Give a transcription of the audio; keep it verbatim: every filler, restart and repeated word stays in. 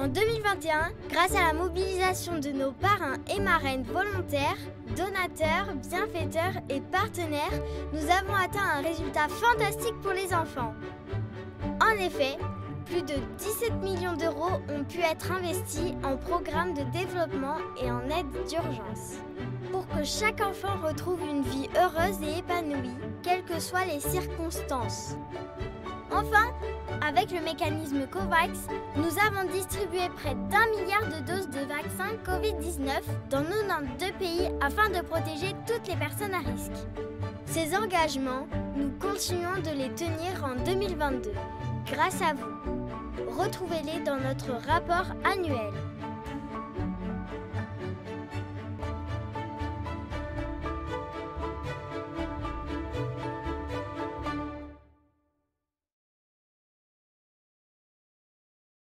En deux mille vingt et un, grâce à la mobilisation de nos parrains et marraines volontaires, donateurs, bienfaiteurs et partenaires, nous avons atteint un résultat fantastique pour les enfants. En effet, plus de dix-sept millions d'euros ont pu être investis en programmes de développement et en aide d'urgence, pour que chaque enfant retrouve une vie heureuse et épanouie, quelles que soient les circonstances. Enfin, avec le mécanisme COVAX, nous avons distribué près d'un milliard de doses de vaccins covid dix-neuf dans quatre-vingt-douze pays afin de protéger toutes les personnes à risque. Ces engagements, nous continuons de les tenir en deux mille vingt-deux, grâce à vous. Retrouvez-les dans notre rapport annuel.